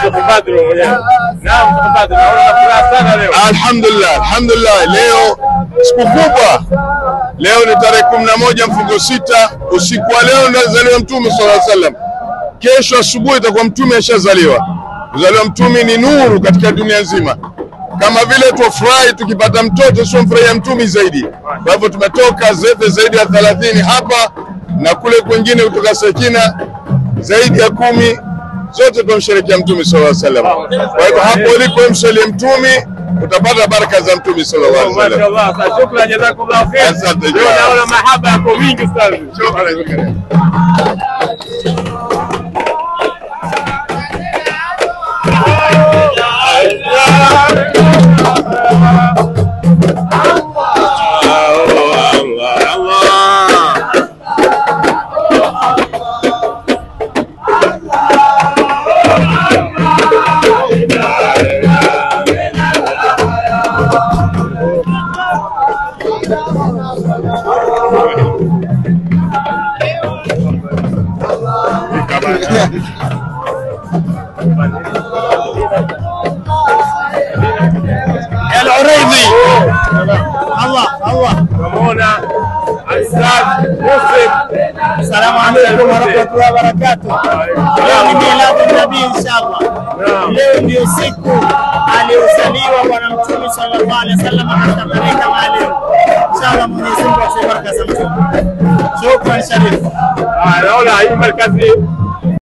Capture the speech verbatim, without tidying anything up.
Alhamdulillah, alhamdulillah, leo siku kubwa. Leo ni tarehe kumi na moja mfungo sita, usiku wa leo ndio alizaliwa Mtume sallallahu alaihi wasallam. Kesho asubuhi itakuwa Mtume ashazaliwa. Kuzaliwa Mtume ni nuru katika dunia nzima. Kama vile tufurahi tukipata mtoto, sio mfurahia Mtume zaidi. Kwa hivyo tumetoka zefe zaidi ya thelathini hapa na kule kwingine kutoka Sakina zaidi ya kumi, zote tumsherehekea Mtume sallallahu alaihi wasallam. Kwa hivyo hapo ulipo mswalie Mtume utapata baraka za Mtume sallallahu alaihi wasallam. Mashaallah, shukrani, jazakumullahu khair. Asante. Naona mahaba yako mingi sana. Shukrani. العريضي الله الله رمونا أستاذ مسلم. السلام عليكم ورحمة الله وبركاته. Leo ni miladi nabii inshallah. Leo ndio siku aliyozaliwa bwana Mtume sallallahu alaihi wasallam katika tarehe kama leo. Inshallah Mwenyezi Mungu asibariki sana. Shukran Sharif. Ah, naona hii markazi